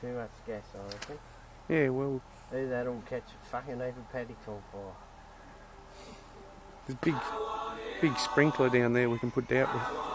too much gas, I reckon. Yeah, well... Either that'll catch a fucking heap of paddocks on fire. There's a big sprinkler down there we can put out with.